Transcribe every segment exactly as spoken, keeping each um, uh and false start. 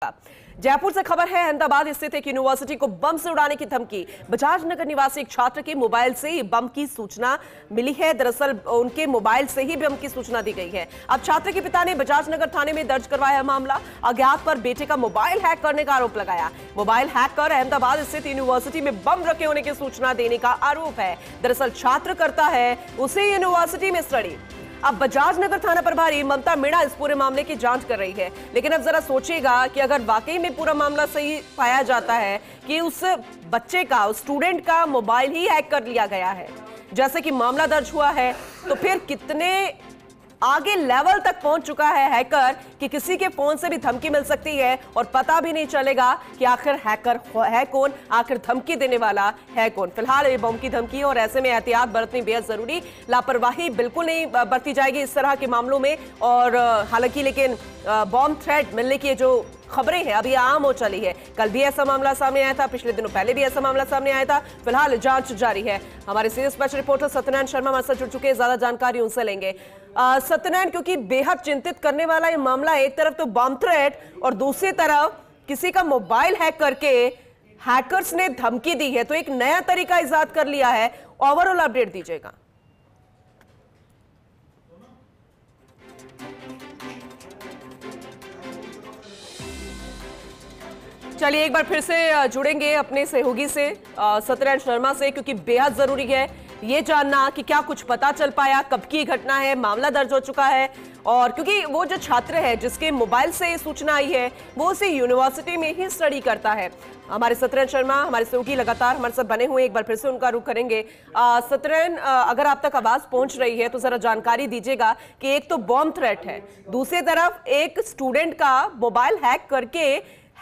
जयपुर से खबर है, अहमदाबाद स्थित एक यूनिवर्सिटी को बम से उड़ाने की धमकी। बजाज नगर निवासी एक छात्र के मोबाइल से ही बम की सूचना मिली है। दरअसल उनके मोबाइल से ही बम की सूचना दी गई है। अब छात्र के पिता ने बजाज नगर थाने में दर्ज करवाया है मामला। अज्ञात पर बेटे का मोबाइल हैक करने का आरोप लगाया। मोबाइल हैक कर अहमदाबाद स्थित यूनिवर्सिटी में बम रखे होने की सूचना देने का आरोप है। दरअसल छात्र करता है उसी यूनिवर्सिटी में स्टडी। अब बजाज नगर थाना प्रभारी ममता मीणा इस पूरे मामले की जांच कर रही है। लेकिन अब जरा सोचिएगा कि अगर वाकई में पूरा मामला सही पाया जाता है कि उस बच्चे का, उस स्टूडेंट का मोबाइल ही हैक कर लिया गया है, जैसे कि मामला दर्ज हुआ है, तो फिर कितने आगे लेवल तक पहुंच चुका है हैकर कि किसी के फोन से भी धमकी मिल सकती है और पता भी नहीं चलेगा कि आखिर हैकर है कौन, आखिर धमकी देने वाला है कौन। फिलहाल ये बम की धमकी है और ऐसे में एहतियात बरतनी बेहद जरूरी। लापरवाही बिल्कुल नहीं बरती जाएगी इस तरह के मामलों में। और हालांकि लेकिन बॉम्ब थ्रेट मिलने की जो खबरें हैं अभी आम हो चली है। कल भी ऐसा मामला सामने आया था, पिछले दिनों पहले भी ऐसा मामला सामने आया था। फिलहाल जांच जारी है। हमारे senior special reporter Satyanarayan Sharma हमारे साथ जुड़ चुके हैं, ज्यादा जानकारी उनसे लेंगे। सत्यनारायण, क्योंकि बेहद चिंतित करने वाला ये मामला है, एक तरफ तो बम थ्रेट और दूसरी तरफ किसी का मोबाइल हैक करके हैकर्स ने धमकी दी है, तो एक नया तरीका इजाद कर लिया है। ओवरऑल अपडेट दीजिएगा। चलिए एक बार फिर से जुड़ेंगे अपने सहयोगी से सत्यनारायण शर्मा से, क्योंकि बेहद जरूरी है ये जानना कि क्या कुछ पता चल पाया, कब की घटना है, मामला दर्ज हो चुका है। और क्योंकि वो जो छात्र है जिसके मोबाइल से सूचना आई है वो उसी यूनिवर्सिटी में ही स्टडी करता है। हमारे सत्यनारायण शर्मा हमारे सहयोगी लगातार हमारे साथ बने हुए, एक बार फिर से उनका रुख करेंगे। सत्यनारायण, अगर आप तक आवाज पहुंच रही है तो जरा जानकारी दीजिएगा कि एक तो बॉम्ब थ्रेट है, दूसरी तरफ एक स्टूडेंट का मोबाइल हैक करके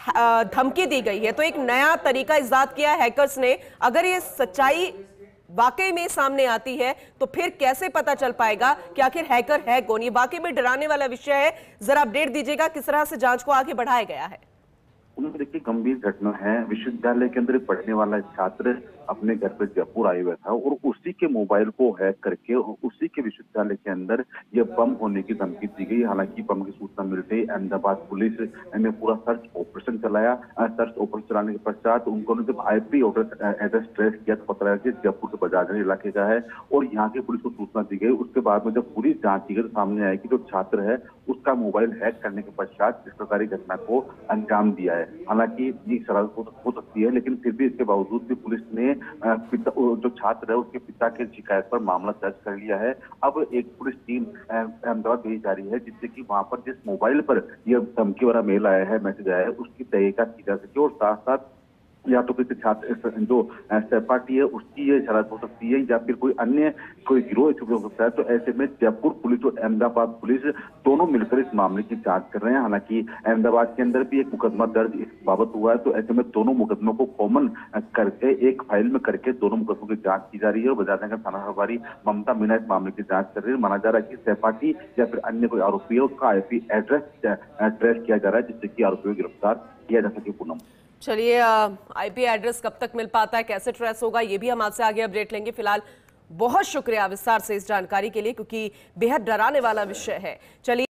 धमकी दी गई है, तो एक नया तरीका इजाद किया हैकर्स ने। अगर ये सच्चाई वाकई में सामने आती है तो फिर कैसे पता चल पाएगा कि आखिर हैकर है कौन? ये वाकई में डराने वाला विषय है। जरा अपडेट दीजिएगा किस तरह से जांच को आगे बढ़ाया गया है। उन्होंने देखिए गंभीर घटना है। विश्वविद्यालय के अंदर पढ़ने वाला छात्र अपने घर पे जयपुर आया हुआ था और उसी के मोबाइल को हैक करके उसी के विश्वविद्यालय के अंदर ये बम होने की धमकी दी गई। हालांकि बम की सूचना मिलते ही अहमदाबाद पुलिस ने पूरा सर्च ऑपरेशन चलाया। सर्च ऑपरेशन चलाने के पश्चात उनको जब आईपी एड्रेस ट्रेस किया तो पता लगा कि जयपुर के बजाज इलाके का है और यहाँ की पुलिस को सूचना दी गई। उसके बाद में जब पुलिस जांच की गई तो सामने आया कि जो छात्र है उसका मोबाइल हैक करने के पश्चात इस प्रकार की घटना को अंजाम दिया है। हालांकि ये शरारत हो सकती है, लेकिन फिर भी इसके बावजूद भी पुलिस ने पिता जो छात्र है उसके पिता की शिकायत पर मामला दर्ज कर लिया है। अब एक पुलिस टीम अहमदाबाद भेजी जा रही है जिससे कि वहां पर जिस मोबाइल पर यह धमकी वाला मेल आया है, मैसेज आया है, उसकी तहकीकात की जा सके और साथ साथ या तो किसी छात्र जो सहपाठी है उसकी ये शरारत हो सकती है या फिर कोई अन्य कोई गिरोह हो सकता है। तो ऐसे में जयपुर पुलिस और अहमदाबाद पुलिस दोनों मिलकर इस मामले की जांच कर रहे हैं। हालांकि अहमदाबाद के अंदर भी एक मुकदमा दर्ज इस बाबत हुआ है, तो ऐसे में दोनों मुकदमों को कॉमन करके एक फाइल में करके दोनों मुकदमों की जांच की जा रही है। और बजाज नगर थाना प्रभारी ममता मीणा इस मामले की जांच कर रही है। माना जा रहा है कि सहपाठी या फिर अन्य कोई आरोपी है उसका आईपी एड्रेस ट्रेस किया जा रहा है जिससे कि आरोपियों को गिरफ्तार किया जा सके। पूनम, चलिए आईपी एड्रेस कब तक मिल पाता है, कैसे ट्रेस होगा, ये भी हम आपसे आगे अपडेट लेंगे। फिलहाल बहुत शुक्रिया विस्तार से इस जानकारी के लिए, क्योंकि बेहद डराने वाला विषय है। चलिए।